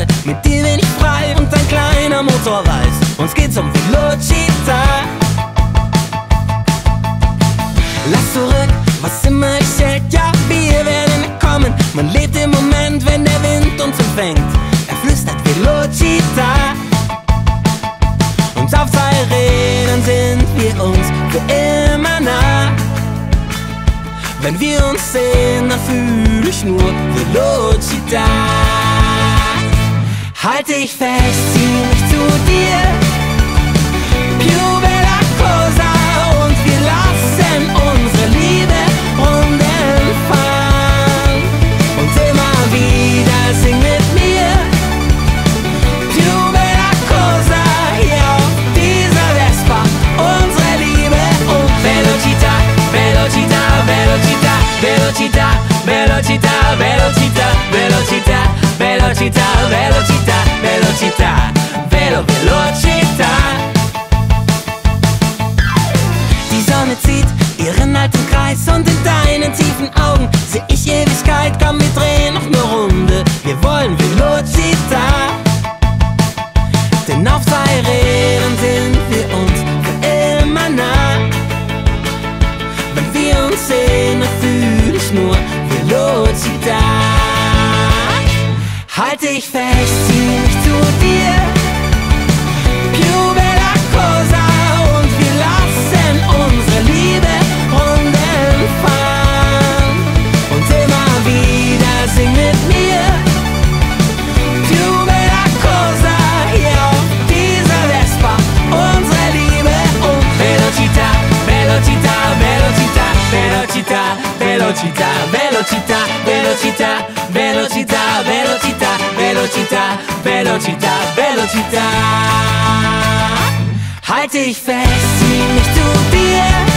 Gitarre, mit dir bin ich frei und ein kleiner Motor weiß, uns geht's um Velocità. Lass zurück, was immer dich hält, ja, wir werden kommen. Man lebt im Moment, wenn der Wind uns empfängt. Er flüstert Velocità. Und auf zwei Rädern sind wir uns für immer nah. Wenn wir uns sehen, dann fühl ich nur Velocità. Halt dich fest, zieh mich zu dir. Più bella cosa. Und wir lassen unsere Liebe Runden fahren. Und immer wieder sing mit mir. Più bella cosa. Hier auf dieser Vespa. Unsere Liebe und Velocità, Velocità, Velocità, Velocità, Velocità, Velocità, Velocità, Velocità, Velocità, Velocità, Velocità. Die Sonne zieht ihren alten Kreis und in deinen tiefen Augen seh ich Ewigkeit. Komm, wir drehen noch ne Runde, wir wollen Velocità. Denn auf zwei Rädern sind wir uns für immer nah. Wenn wir uns sehen, dann fühl ich nur Velocità. Halt dich fest, zieh mich zu dir. Più bella cosa. Und wir lassen unsere Liebe Runden fahren. Und immer wieder sing mit mir. Più bella cosa. Hier auf dieser Vespa. Unsere Liebe und Velocità, Velocità, Velocità, Velocità, Velocità, Velocità, Velocità, Velocità, Velocità, Velocità, Velocità, Velocità. Halt dich fest, zieh mich zu dir.